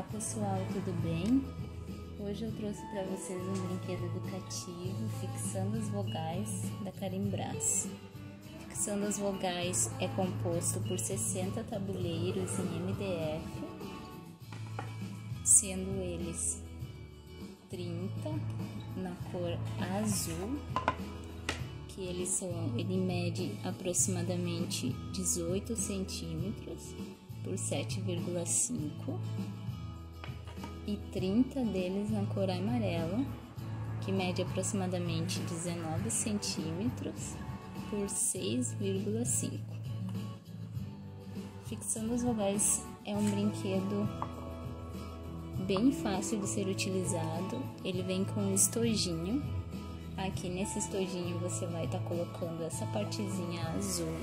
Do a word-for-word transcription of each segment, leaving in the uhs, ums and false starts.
Olá pessoal, tudo bem? Hoje eu trouxe para vocês um brinquedo educativo fixando as vogais da Carimbras. Fixando as vogais é composto por sessenta tabuleiros em M D F, sendo eles trinta na cor azul, que eles são, ele mede aproximadamente dezoito centímetros por sete vírgula cinco, e trinta deles na cor amarela, que mede aproximadamente dezenove centímetros por seis vírgula cinco. Fixando as vogais é um brinquedo bem fácil de ser utilizado. Ele vem com um estojinho. Aqui nesse estojinho você vai estar tá colocando essa partezinha azul.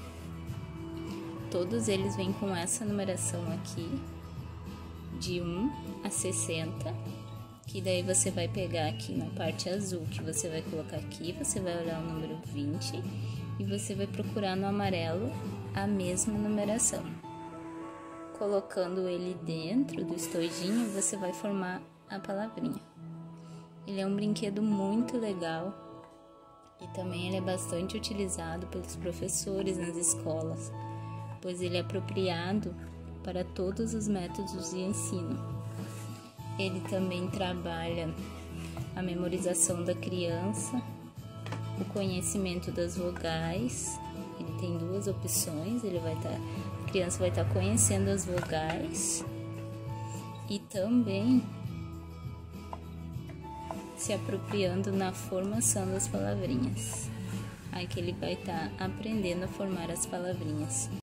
Todos eles vêm com essa numeração aqui, de um a sessenta, que daí você vai pegar aqui na parte azul, que você vai colocar aqui, você vai olhar o número vinte e você vai procurar no amarelo a mesma numeração. Colocando ele dentro do estojinho, você vai formar a palavrinha. Ele é um brinquedo muito legal e também ele é bastante utilizado pelos professores nas escolas, pois ele é apropriado para todos os métodos de ensino. Ele também trabalha a memorização da criança, o conhecimento das vogais. Ele tem duas opções, ele vai estar, a criança vai estar conhecendo as vogais e também se apropriando na formação das palavrinhas. Aí que ele vai estar aprendendo a formar as palavrinhas.